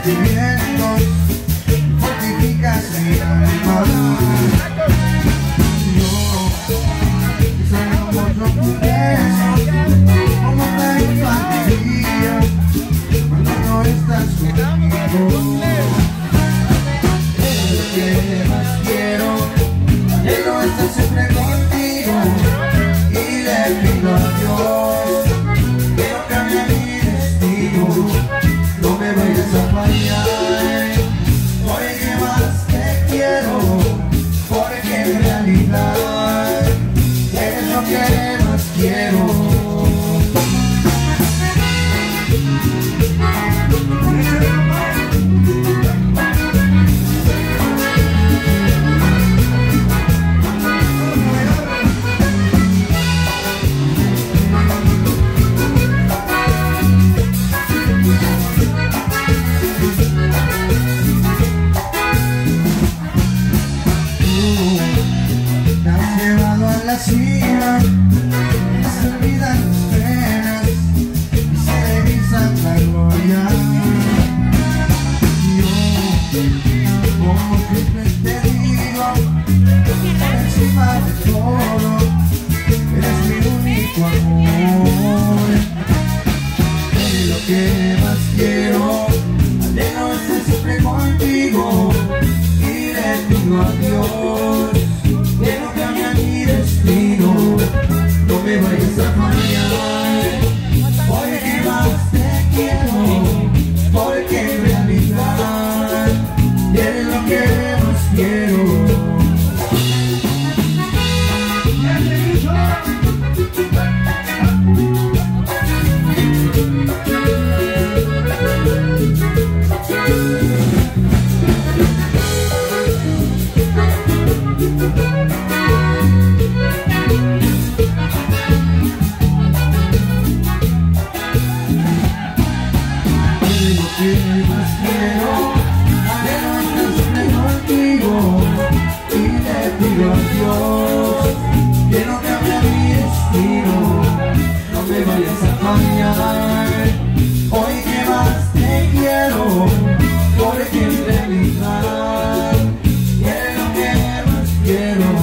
sentimientos, fortificas mi alma. Yo soy como yo pude, como la infantería, cuando no estás conmigo. Es lo que más quiero, quiero estar siempre contigo, y le pido a Dios que no cambie mi destino. No me vayas a fallar, hoy que más te quiero, porque en realidad eres lo que más quiero. Me se olvidan tus penas y se divisan la gloria. Yo, como siempre te digo, por encima de todo, eres mi único amor. Es lo que más quiero, anhelo estar siempre contigo, y le pido a Dios que no cambie mi destino. No me vayas a fallar, hoy que más te quiero, porque en realidad eres lo que más quiero. Dios, que no cambie mi destino, no me vayas a fallar, hoy que más te quiero, porque en realidad eres lo que más quiero.